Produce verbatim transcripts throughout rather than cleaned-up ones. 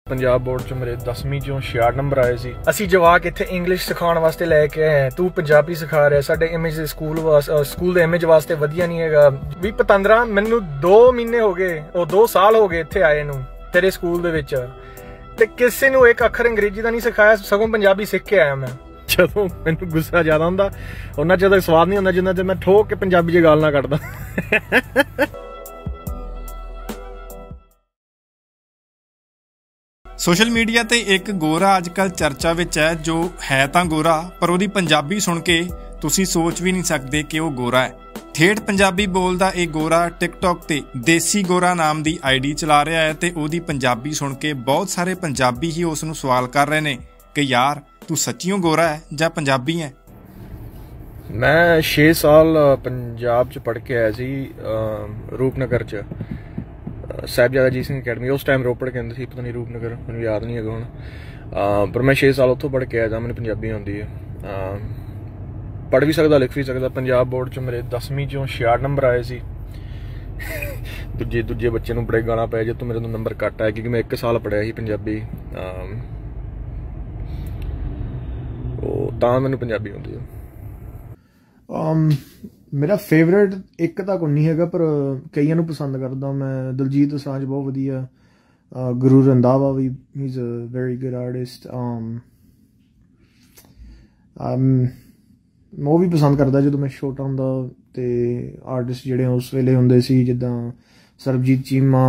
Punjab board च मेरे दसवीं चों छियाठ नंबर आए सी। असी जवाक इत्थे इंग्लिश सिखाने वास्ते लैके आए हैं। तू पंजाबी सिखा रहा, साडे इमेज स्कूल स्कूल दे इमेज वास्ते वधिया नहीं हैगा। भी पतंदरा मैनू दो महीने हो गए, ओ दो साल हो गए इत्थे आए नू तेरे स्कूल दे विच, ते किसी नू एक अखर अंग्रेजी दा नहीं सिखाया, सगों पंजाबी सीख के आया मैं। जदों मैनू गुस्सा ज्यादा हुंदा उन्ना चਿਰ स्वाद नहीं हुंदा जिन्ना चਿਰ मैं ठोक के पंजाबी च गाल ना कढदा। सोशल मीडिया ते एक गोरा अजकल चर्चा विच है, जो है तां गोरा पर ओदी पंजाबी सुन के तुसी सोच भी नहीं सकते कि वो गोरा है। ठेठ पंजाबी बोलदा ये गोरा टिकटॉक ते देसी गोरा नाम दी आईडी चला रहा है ते ओदी पंजाबी सुन के बहुत सारे पंजाबी ही उस नूं सवाल कर रहे ने कि यार तू सच्चियों गोरा है जां पंजाबी है। मैं छे साल पंजाब च पढ़ के आया सी, रूपनगर च साहिबजादा अजीत सिंह अकैडमी। उस टाइम रोपड़ कहते थे, पता नहीं रूपनगर, मैंने याद नहीं है हुण। पर मैं छे साल उत्थों पढ़ के आया था, मैंने पंजाबी आती है, पढ़ भी सकता लिख भी सकता। पंजाब बोर्ड च मेरे दसवीं चों छियाठ नंबर आए सी। दूजे दूजे बच्चे नूं बड़े गाना पै जे तो मेरे तो नंबर घट आए, क्योंकि मैं एक साल पढ़िया ही पंजाबी, तां मैनूं पंजाबी आउंदी है। मेरा फेवरेट एक तक नहीं है, पर कई नूं पसंद करदा मैं। दिलजीत दोसांझ बहुत वधिया, गुरु रंधावा भी, he is a very good artist. वो भी पसंद करदा जदों मैं छोटा हुंदा, ते आर्टिस्ट जिहड़े उस वेले हुंदे सी जिद्दां सरबजीत चीमा,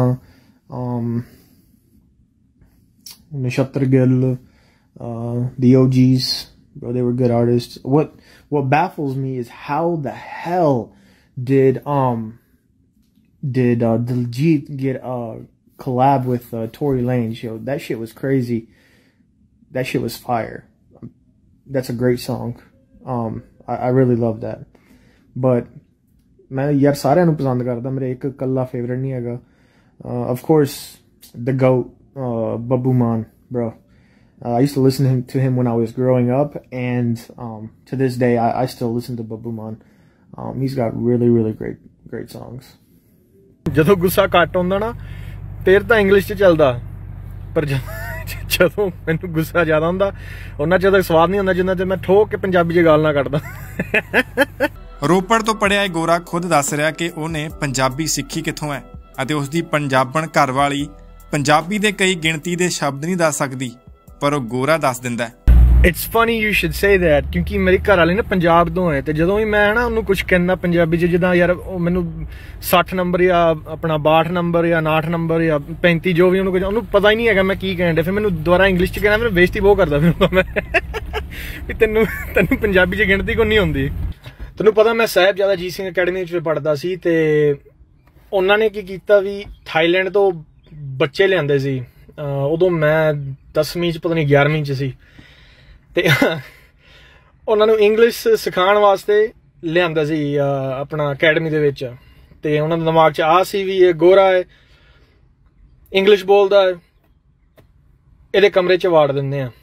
नक्षत्र गिल, दी ओ जीज़, they were good artists. What what baffles me is how the hell did um did uh, Diljit get a collab with uh, Tory Lanez? Yo, that shit was crazy. That shit was fire. That's a great song. Um, I, I really love that. But मैं यार सारे नूं पसंद करदा, मेरे एक कल्ला favourite नहीं हैगा। Uh, of course, the GOAT, uh, Babu Man, bro. Uh, I used to listen to him, to him when I was growing up, and um, to this day, I, I still listen to Babu Man. Um, he's got really, really great, great songs. जदों गुस्सा घट हुंदा ना तेर तां English च चलदा, पर जदों मैनूं गुस्सा ज्यादा हुंदा उन्ना चਿਰ स्वाद नहीं हुंदा जिन्ना चਿਰ मैं ठोक के पंजाबी च गाल ना कढदा। रोपड़ तो पढ़िया गोरा खुद दस रहा कि उन्हें पंजाबी सिੱਖੀ कित्थों है ਅਤੇ उसकी पंजाबण घर वाली पंजाबी दे कई गिणती दे शब्द नहीं दस सकदी, पर वो गोरा दस दिंदा है। It's funny you should say that, क्योंकि मेरी घर वाली ना पंजाब तो है, तो जदों भी मैं ना उन्होंने कुछ कहना पंजाबी च, जिदा यार मैनू साठ नंबर या अपना बाहठ नंबर या नाठ नंबर या पैंती जो भी उन्होंने उन्होंने पता ही नहीं है मैं की कहन डे, फिर मैनू दोबारा इंग्लिश च कहना, मैंने बेइज्जती बहुत करदा फिर मैं भी तेनू तेनू पंजाबी च गिणती को नहीं आउंदी। तैनूं पता मैं साहिबजादा अजीत सिंह अकैडमी च पढ़दा सी, ते उन्होंने की कीता भी थाईलैंड तो बच्चे लिआंदे सी। उदों मैं दसवीं च पता नहीं ग्यारहवीं च सी, ते उन्होंने इंग्लिश सिखाने वास्ते लिआंदा सी अपना अकैडमी दे विच, ते उन्होंने दिमाग च आ सी भी ये गोरा है, इंग्लिश बोलदा है, इहदे कमरे च वाड़ दिंदे आ।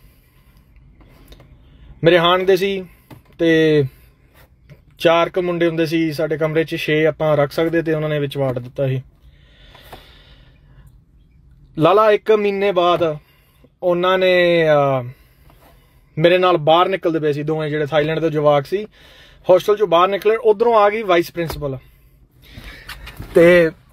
मेरे हान दे सी ते चार क मुंडे हुंदे सी साडे कमरे च, छे आपां रख सकदे, ते उन्होंने विच वाड़ दित्ता सी। लाला एक महीने बाद उन्होंने मेरे नाल बाहर निकलते पे सी, दोवें जिहड़े थाईलैंड दे जवाक सी, होस्टल चों बाहर निकले, उधरों आ गई वाइस प्रिंसीपल, ते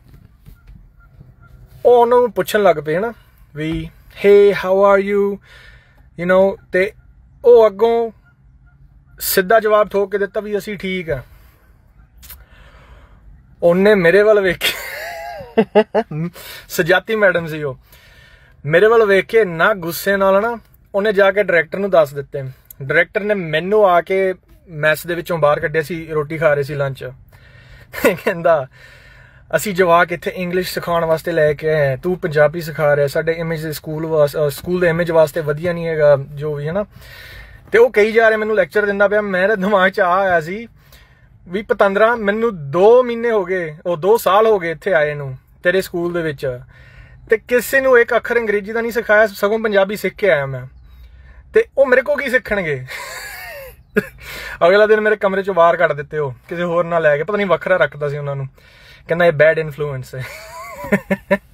ओह उन्होंने पुछन लग पे ना भी hey how are you you know, ते ओह अगों सीधा जवाब ठोक के दिता भी असी ठीक है। उन्हें मेरे वाल वेखे सजाती मैडम सी, वो मेरे वाल वेख के ना गुस्से नाल ना उन्हें जाके डायरैक्टर नूं दस दिते। डायरैक्टर ने मैनू आके मैस दे विचों बाहर कढिया सी, रोटी खा रहे सी लंच, कहंदा असी जवाक इत्थे इंग्लिश सिखाने वास्ते लैके आए हैं, तू पंजाबी सिखा रहा, साडे इमेज स्कूल स्कूल दे इमेज वास्ते वधिया नहीं हैगा जो भी है ना। ते वो कही जा रहे मैनू लैक्चर दिंदा पिया, मेरे दिमाग च आ आया सी भी पतंदरा मैनू दो महीने हो गए, वो दो साल हो गए इत्थे आए नूं तेरे स्कूल दे विच, ते किसी नूं एक अखर अंग्रेजी दा नहीं सिखाया, सगों पंजाबी सीख के आया मैं, ते वो मेरे को की सीखणगे। अगला दिन मेरे कमरे चों बाहर कढ दित्ते, हो किसी होर नाल लै के, पता नहीं वखरा रखदा सी उन्हां नूं, कहंदा ये बैड इन्फ्लुएंस है।